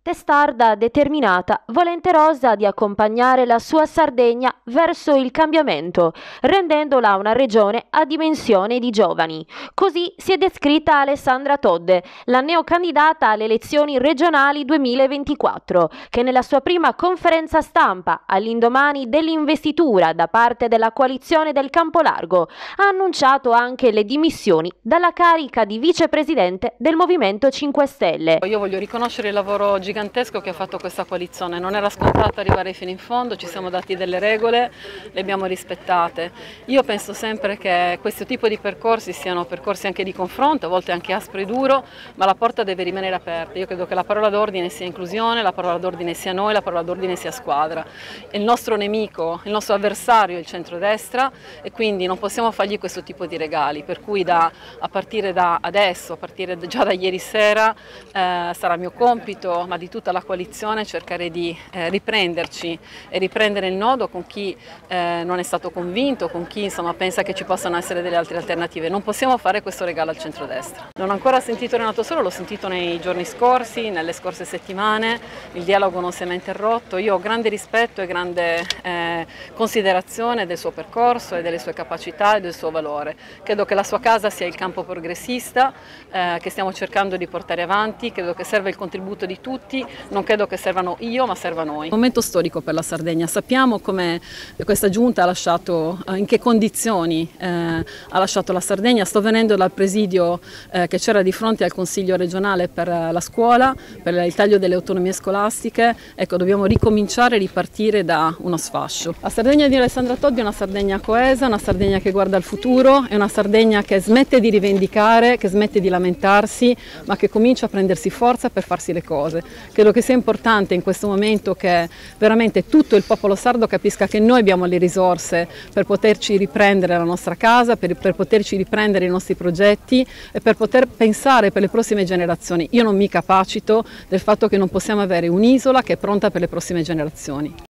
Testarda, determinata, volenterosa di accompagnare la sua Sardegna verso il cambiamento, rendendola una regione a dimensione di giovani. Così si è descritta Alessandra Todde, la neocandidata alle elezioni regionali 2024, che nella sua prima conferenza stampa, all'indomani dell'investitura da parte della coalizione del Campolargo, ha annunciato anche le dimissioni dalla carica di vicepresidente del Movimento 5 Stelle. Io voglio riconoscere il lavoro gigantesco che ha fatto questa coalizione, non era scontato arrivare fino in fondo, ci siamo dati delle regole, le abbiamo rispettate. Io penso sempre che questo tipo di percorsi siano percorsi anche di confronto, a volte anche aspro e duro, ma la porta deve rimanere aperta. Io credo che la parola d'ordine sia inclusione, la parola d'ordine sia noi, la parola d'ordine sia squadra. Il nostro nemico, il nostro avversario è il centrodestra e quindi non possiamo fargli questo tipo di regali, per cui a partire da adesso, a partire già da ieri sera, sarà mio compito, ma di tutta la coalizione, cercare di riprenderci e riprendere il nodo con chi non è stato convinto, con chi insomma pensa che ci possano essere delle altre alternative. Non possiamo fare questo regalo al centrodestra. Non ho ancora sentito Renato Solo, l'ho sentito nei giorni scorsi, nelle scorse settimane, il dialogo non si è mai interrotto. Io ho grande rispetto e grande considerazione del suo percorso e delle sue capacità e del suo valore. Credo che la sua casa sia il campo progressista che stiamo cercando di portare avanti, credo che serva il contributo di tutti, non credo che servano io ma serva noi. Un momento storico per la Sardegna, sappiamo come questa giunta ha lasciato, in che condizioni ha lasciato la Sardegna. Sto venendo dal presidio che c'era di fronte al Consiglio regionale per la scuola, per il taglio delle autonomie scolastiche. Ecco, dobbiamo ricominciare e ripartire da uno sfascio. La Sardegna di Alessandra Todde è una Sardegna coesa, una Sardegna che guarda al futuro, è una Sardegna che smette di rivendicare, che smette di lamentarsi, ma che comincia a prendersi forza per farsi le cose. Credo che sia importante in questo momento che veramente tutto il popolo sardo capisca che noi abbiamo le risorse per poterci riprendere la nostra casa, per poterci riprendere i nostri progetti e per poter pensare per le prossime generazioni. Io non mi capacito del fatto che non possiamo avere un'isola che è pronta per le prossime generazioni.